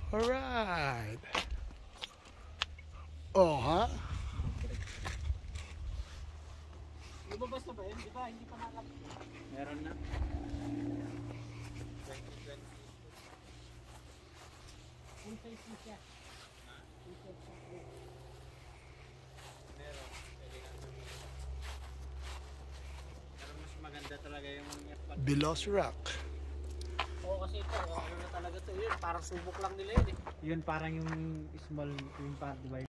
Alright. Oh, ha? Lumabas na ba yun? Di ba? Hindi pa nakapit. Meron na. 2020. Full size na siya. Full size na siya. Meron. Pero mas maganda talaga yung Belos Rock. Oo, kasi ito, ano na talaga to. Yun, parang subok lang nila yun eh. Yun parang yung small, yung parang, diba?